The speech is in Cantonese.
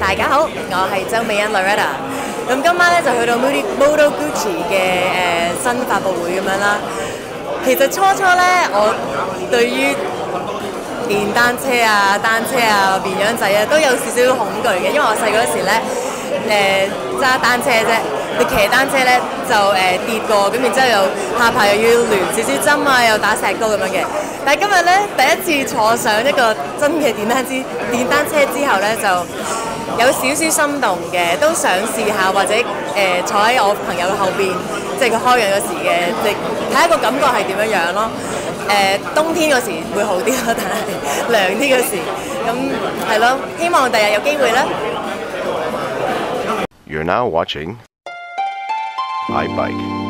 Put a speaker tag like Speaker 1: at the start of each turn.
Speaker 1: 大家好，我係周美欣 Loretta。咁今晚咧就去到 Moto Guzzi 嘅新發佈會咁樣啦。其實初咧，我對於電單車啊、單車啊、綿羊仔啊都有少少恐懼嘅，因為我細個嗰時咧揸單車啫，你騎單車咧就跌過，咁然之後又下排又要亂少少針啊，又打石膏咁樣嘅。但係今日咧第一次坐上一個真嘅電單車之後咧，就有少少心動嘅，都想試下或者坐喺我朋友後邊，即係佢開緊嗰時嘅，即係睇下個感覺係點樣樣咯。冬天嗰時會好啲咯，但係涼啲嗰時，咁係咯，希望第日有機會啦。
Speaker 2: You're now watching iBike.